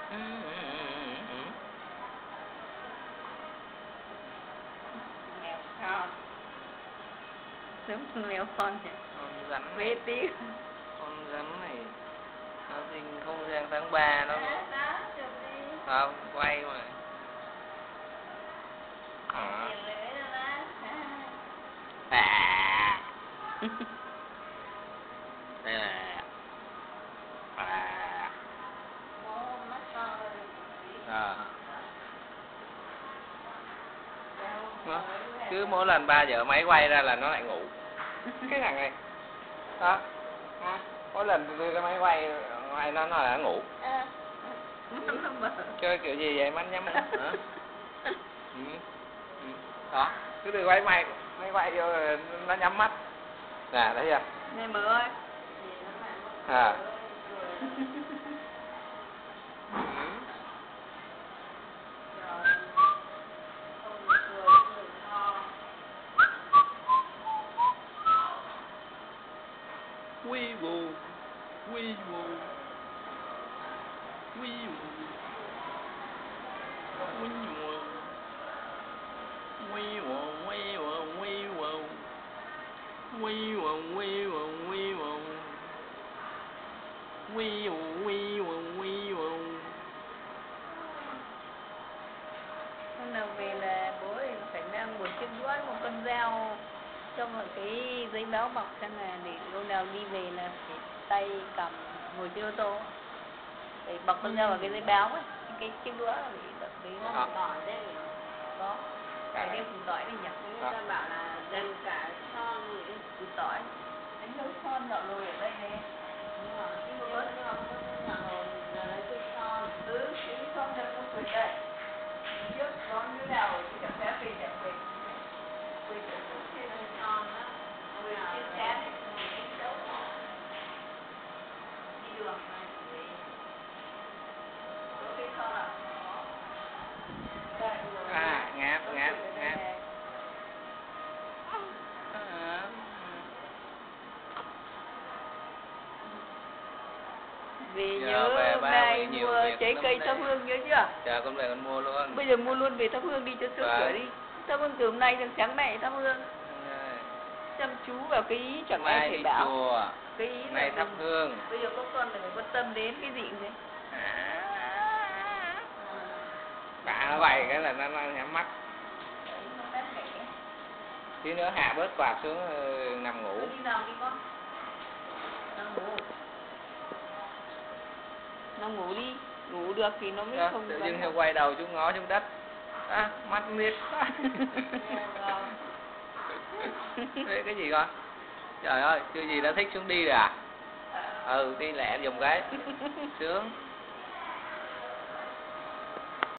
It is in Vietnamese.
Mèo con. Đúng mèo con nhỉ? Con rắn Mê này. tí. Con rắn này nó sinh không gian tháng 3 nó không quay mà. Đây là cứ mỗi lần 3 giờ máy quay ra là nó lại ngủ. Cái thằng này đó, mỗi lần cái máy quay nó là nó ngủ. Chơi kiểu gì vậy mắt nhắm hả? Đó, cứ từ quay máy quay vô nó nhắm mắt. Nè thấy chưa? Nè Mượn ơi. À. Quy bù, quy bù, quy bù, quy bù, quy bù, quy bù, quy bù, quy bù, quy bù, quy bù, quy bù, quy bù, quy bù. Hôm nào về là bố phải mang một chiếc đũa, một con dao trong một cái giấy báo bọc xem là để lúc nào đi về là phải tay cầm ngồi trên ô tô để bọc con dao vào cái giấy báo ấy, cái chiếc đũa để đập đấy nó tỏi đấy. Có cái củ tỏi này nhỉ? Người ta bảo là dần cả son rồi củ tỏi đánh dấu son dạo rồi ở đây này. Nhưng mà cái bớt nó không có nhà rồi giờ lấy cái son cái son cho nó quỳ đây trước có như nào rồi cái phép về đẹp về quỳ trước trên son đó quỳ trên chén này quỳ dấu đi đường này có cái son nào Ngáp. Vì nhớ hôm nay mua trái cây thắp hương nhớ chưa? Chờ con về con mua luôn. Bây giờ mua luôn về thắp hương đi cho sướng cửa đi. Thắp hương từ hôm nay đến sáng mẹ thắp hương. Chăm chú vào cái ý chẳng ai phải bảo. Chùa. Cái ý này thắp hương. Bây giờ có con phải quan tâm đến cái gì thế? Bà nó vậy cái là nó nhắm mắt. Tí nữa hạ bớt quạt xuống nằm ngủ. Đi nằm đi con. Nó ngủ đi, ngủ được thì nó mới không. Tự dưng quay đầu xuống ngó xuống đất. Mắt miết. Thế cái gì con? Trời ơi, chưa gì đã thích xuống đi rồi à? Đi lẹ dùng cái. Sướng.